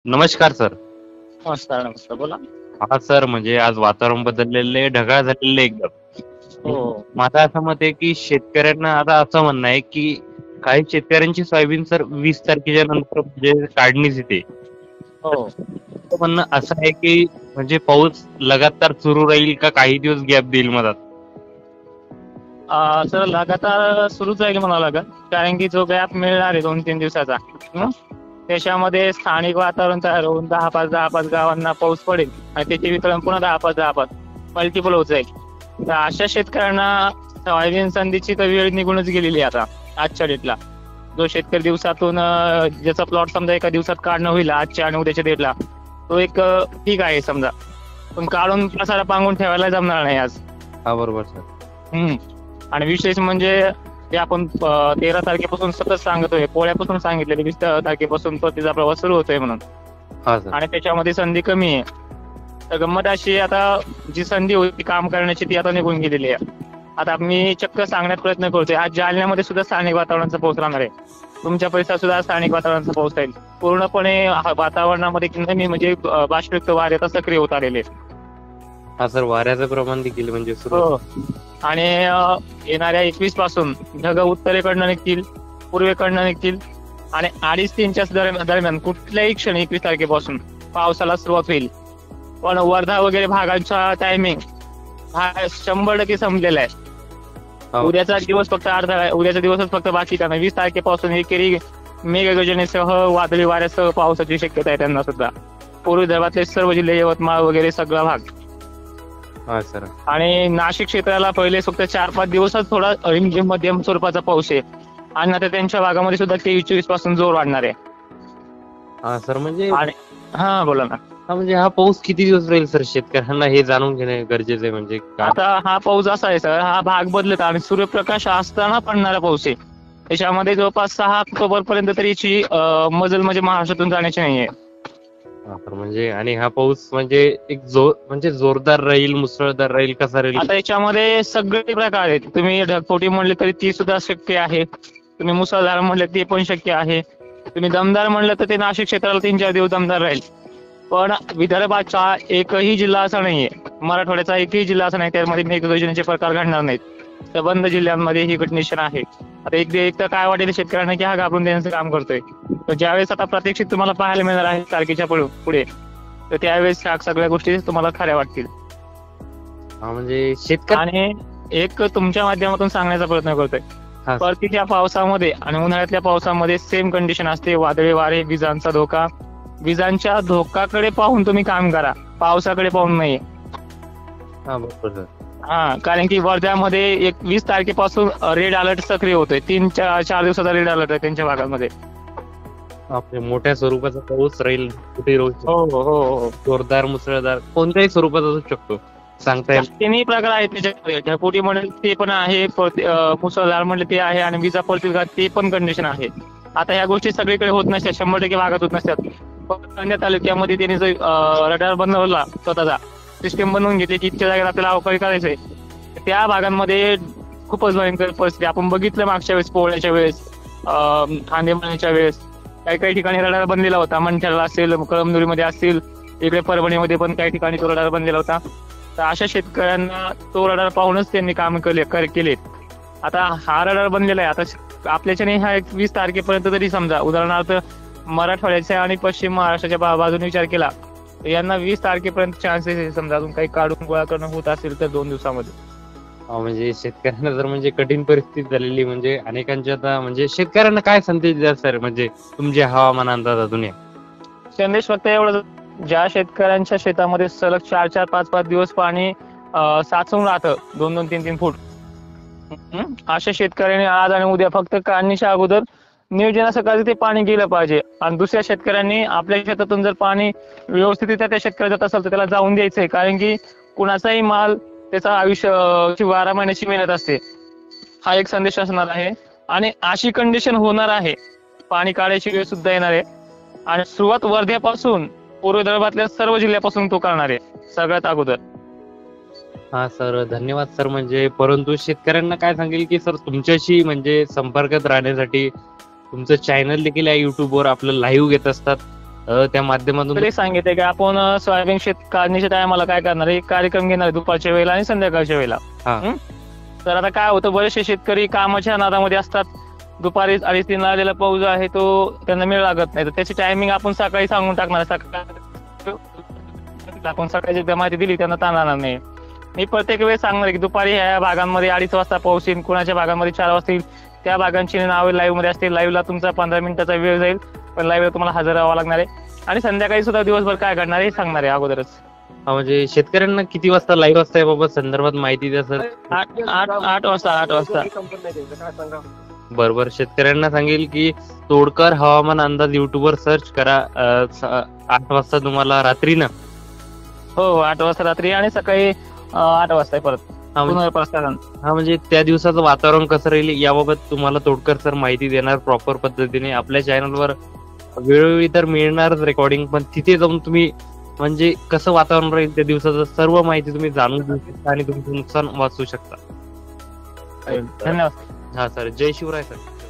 नमस्कार सर. नमस्कार, नमस्कार. बोला. हा सर, म्हणजे आज वातावरण बदललेले ढगाळ झालेले एकदम. हो, माझं असं मत आहे की शेतकऱ्यांना आता असं म्हणणं आहे की काही शेतकऱ्यांची सोयाबीन सर 20 तारखेच्या नंतर म्हणजे काढणीस येते. हो. तर म्हणणं असं आहे की म्हणजे पाऊस लगातार सुरू राहील का काही दिवस गॅप देईल मधात? तर लगातार सुरूच राहील म्हणावं लागेल. कारण की जो गॅप मिळणार आहे 2-3 दिवसाचा, हा, त्याच्यामध्ये स्थानिक वातावरण तयार होऊन 10-5 गावांना पाऊस पडेल आणि त्याचे वितरण पुन्हा 10-5 मल्टिपल होत जाईल. तर अशा शेतकऱ्यांना सोयाबीन संधीची तर वेळ निघूनच गेलेली आहे आता आजच्या डेटला. जो शेतकरी दिवसातून ज्याचा प्लॉट समजा एका दिवसात काढणं होईल आजच्या आणि उद्याच्या डेटला, तो एक ठीक आहे समजा. पण काढून पसारा पांगून ठेवायला जमणार नाही आज. हा बरोबर सर. हम्म. आणि विशेष म्हणजे ते आपण 13 तारखेपासून सतत सांगतोय, पोळ्यापासून सांगितलेले 20 तारखेपासून परतीचा प्रवास सुरू होतोय म्हणून. हा सर. आणि त्याच्यामध्ये संधी कमी आहे. तर गंमत अशी आहे, आता जी संधी होती काम करण्याची ती आता निघून गेलेली आहे. आता मी चक्क सांगण्याचा प्रयत्न करतोय, आज जालन्यामध्ये सुद्धा स्थानिक वातावरणाचा पाऊस राहणार आहे. तुमच्या परिसरात सुद्धा स्थानिक वातावरणाचा पाऊस राहील. पूर्णपणे वातावरणामध्ये नमी म्हणजे बाष्पयुक्त वारे आता सक्रिय होत आलेले आहेत. हा सर, वाऱ्याचं प्रमाण देखील म्हणजे सुरू. हो. आणि येणाऱ्या 21 पासून ढग उत्तरेकडनं निघतील, पूर्वेकडनं निघतील आणि 2:30-3च्या दरम्यान कुठल्याही क्षणी 21 तारखेपासून पावसाला सुरुवात होईल. पण वर्धा वगैरे भागांचा टायमिंग हा 100% संपलेला आहे. हा. उद्याचा दिवस फक्त अर्धा आहे, उद्याचा दिवसच फक्त बाकी का नाही. 20 तारखेपासून एकेरी मेघगर्जनेसह वादळी वाऱ्यासह पावसाची शक्यता आहे त्यांना सुद्धा. पूर्व विदर्भातले सर्व जिल्हे, यवतमाळ वगैरे सगळा भाग. हा सर. आणि नाशिक क्षेत्राला पहिले फक्त 4-5 दिवसच थोडा रिमझिम मध्यम स्वरूपाचा पाऊस आहे. आणि आता त्यांच्या भागामध्ये सुद्धा 23-24 पासून जोर वाढणार आहे. हा सर, म्हणजे आणि हा बोला ना. हा म्हणजे हा पाऊस किती दिवस राहील सर? शेतकऱ्यांना हे जाणून घेणे गरजेचं आहे. म्हणजे आता हा पाऊस असा आहे सर, हा भाग बदलत आणि सूर्यप्रकाश असताना पडणारा पाऊस आहे. त्याच्यामध्ये जवळपास 6 ऑक्टोबर पर्यंत तरी याची मजल म्हणजे महाराष्ट्रातून जाण्याची नाहीये. हा सर, म्हणजे आणि हा पाऊस म्हणजे एक म्हणजे जोरदार राहील, मुसळधार राहील, कसा राहील? आता याच्यामध्ये सगळे प्रकार आहेत. तुम्ही ढगफोटी म्हणले तरी ती सुद्धा शक्य आहे. तुम्ही मुसळधार म्हणले ते पण शक्य आहे. तुम्ही दमदार म्हणलं तर ते नाशिक क्षेत्राला 3-4 दिवस दमदार राहील. पण विदर्भाचा एकही जिल्हा असा नाहीये, मराठवाड्याचा एकही जिल्हा असा नाही त्यामध्ये मेघगर्जनेचे प्रकार घडणार नाहीत. संबंध जिल्ह्यांमध्ये ही कंडिशन आहे. आता एक तर काय वाटेल शेतकऱ्यांना की हा घाबरून देण्याचं काम करतोय. तर ज्यावेळेस आता प्रात्यक्षिक तुम्हाला पाहायला मिळणार आहे तारखेच्या पुढे, तर त्यावेळेस ह्या सगळ्या गोष्टी तुम्हाला खऱ्या वाटतील. हा म्हणजे शेतकरी आणि एक तुमच्या माध्यमातून सांगण्याचा प्रयत्न करतोय, हा परतीच्या पावसामध्ये आणि उन्हाळ्यातल्या पावसामध्ये सेम कंडिशन असते. वादळी वारे, विजांचा धोका. विजांच्या धोकाकडे पाहून तुम्ही काम करा, पावसाकडे पाहून नाही. हा बरोबर सर. हा, कारण की वर्ध्यामध्ये 20 तारखेपासून रेड अलर्ट सक्रिय होतोय. 3-4 दिवसाचा रेड अलर्ट आहे त्यांच्या भागामध्ये. आपले मोठ्या स्वरूपाचा पाऊस राहील, कुठे राहू शकतो. हो हो हो. जोरदार, मुसळधार कोणत्याही स्वरूपात असू शकतो, सांगता येईल. तिन्ही प्रकार आहेत त्याच्यामध्ये. ढगफुटी म्हणेल ते पण आहे, मुसळधार म्हणले ते आहे आणि विजा पडतील का ते पण कंडिशन आहे. आता ह्या गोष्टी सगळीकडे होत नसतात, 100% भागात होत नसतात. फक्त तालुक्यामध्ये त्यांनी जो रडार बनवला, स्वतःचा सिस्टीम बनवून घेतली की इतक्या जागेत आपल्याला अवकाळी करायचंय, त्या भागांमध्ये खूपच भयंकर परिस्थिती आपण बघितलं मागच्या वेळेस, पोळ्याच्या वेळेस, खांदेमाळ्याच्या वेळेस. काही ठिकाणी रडार बनलेला होता. मंठ्याला असेल, कळमनुरीमध्ये असेल, इकडे परभणीमध्ये पण काही ठिकाणी तो रडार बनलेला होता. तर अशा शेतकऱ्यांना तो रडार पाहूनच त्यांनी काम केले. आता हा रडार बनलेला आहे. आता आपल्याच्याने हा 20 तारखेपर्यंत तरी समजा, उदाहरणार्थ मराठवाड्याच्या आणि पश्चिम महाराष्ट्राच्या बाजूने विचार केला, यांना 20 तारखेपर्यंत चान्सेस आहे समजा अजून काही काढून गोळा करणं होत असेल तर 2 दिवसामध्ये. म्हणजे शेतकऱ्यांना जर म्हणजे कठीण परिस्थिती झालेली, म्हणजे अनेकांच्या आता म्हणजे शेतकऱ्यांना काय संदेश द्या सर, म्हणजे तुमचे हवामान अंदाजातून? संदेश फक्त एवढं, ज्या शेतकऱ्यांच्या शेतामध्ये सलग 4-4, 5-5 दिवस पाणी साचून राहतं 2-2, 3-3 फूट, अशा शेतकऱ्यांनी आज आणि उद्या फक्त काढणीच्या अगोदर नियोजनासकट ते पाणी गेलं पाहिजे. आणि दुसऱ्या शेतकऱ्यांनी आपल्या शेतातून जर पाणी व्यवस्थितरित्या त्या शेतकऱ्याला जात असेल तर त्याला जाऊन द्यायचंय. कारण की कुणाचाही माल त्याचा आयुष्य 12 महिन्याची मेहनत असते. हा एक संदेश असणार आहे. आणि अशी कंडिशन होणार आहे, पाणी काढायची वेळ सुद्धा येणार आहे. आणि सुरुवात वर्ध्यापासून पूर्व विदर्भातल्या सर्व जिल्ह्यापासून तो करणार आहे सगळ्यात अगोदर. हा सर, धन्यवाद सर. म्हणजे परंतु शेतकऱ्यांना काय सांगेल की सर, तुमच्याशी म्हणजे संपर्कात राहण्यासाठी तुमचं चॅनल देखील आहे युट्यूबवर, आपलं लाईव्ह घेत असतात. त्या माध्यमातून तरी सांगितले की आपण सोयाबीन शेत काढणीच्या टायमाला काय करणार आहे, एक कार्यक्रम घेणार आहे दुपारच्या वेळेला आणि संध्याकाळच्या वेळेला. हा. हं? तर आता काय होतं, बरेचसे शेतकरी कामाच्या नादामध्ये असतात, दुपारी 2:30-3 आलेला पाऊस आहे तो त्यांना मेळ लागत नाही, तर त्याची टायमिंग आपण सकाळी सांगून टाकणार. सकाळी आपण सकाळची एकदा माहिती दिली त्यांना ताणणार नाही. मी प्रत्येक वेळेस सांगणार की दुपारी ह्या भागांमध्ये 2:30 वाजता पाऊस येईल, कुणाच्या भागांमध्ये 4 वाजता येईल, त्या भागांची नावे लाईव्ह मध्ये असतील. लाईव्हला तुमचा 15 मिनिटाचा वेळ जाईल, पण लाईव्हला तुम्हाला हजर राहावं लागणार आहे. आणि संध्याकाळी सुद्धा दिवसभर काय घडणार आहे हे सांगणार आहे अगोदरच. म्हणजे शेतकऱ्यांना किती वाजता लाईव्ह असतं याबाबत संदर्भात माहिती द्या सर. 8 वाजता. बरोबर. शेतकऱ्यांना सांगेल की तोडकर हवामान अंदाज युट्यूबवर सर्च करा. 8 वाजता तुम्हाला रात्री ना. हो 8 वाजता रात्री आणि सकाळी 8 वाजता परत पुनर्प्रसारण. म्हणजे त्या दिवसाचं वातावरण कसं राहील याबाबत तुम्हाला तोडकर सर माहिती देणार प्रॉपर पद्धतीने. आपल्या चॅनलवर वेळोवेळी तर मिळणारच रेकॉर्डिंग, पण तिथे जाऊन तुम्ही म्हणजे कसं वातावरण राहील त्या दिवसाचं सर्व माहिती तुम्ही जाणून घेऊ शकता आणि तुमचं नुकसान वाचू शकता. धन्यवाद. हा सर. जय शिवराय सर.